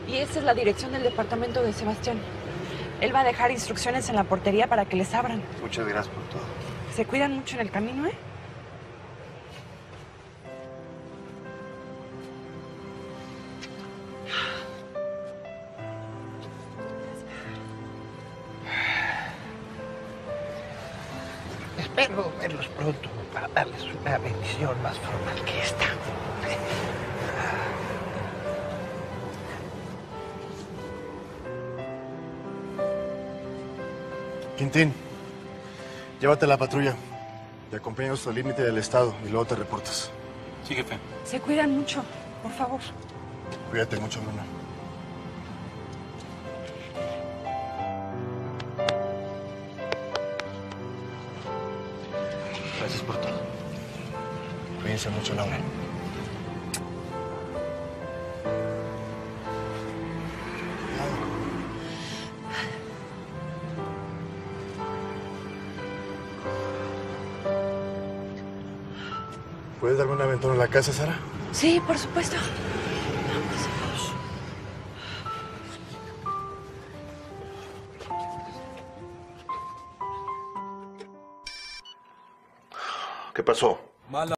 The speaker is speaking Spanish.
Y esa es la dirección del departamento de Sebastián. Él va a dejar instrucciones en la portería para que les abran. Muchas gracias por todo. Se cuidan mucho en el camino, ¿eh? Espero verlos pronto para darles una bendición más formal que esta. Quintín, llévate a la patrulla. Te acompaño hasta el límite del estado y luego te reportas. Sí, jefe. Se cuidan mucho, por favor. Cuídate mucho, Luna. Gracias por todo. Cuídense mucho, Laura. ¿Puedes darme un aventón en la casa, Sara? Sí, por supuesto. ¿Qué pasó?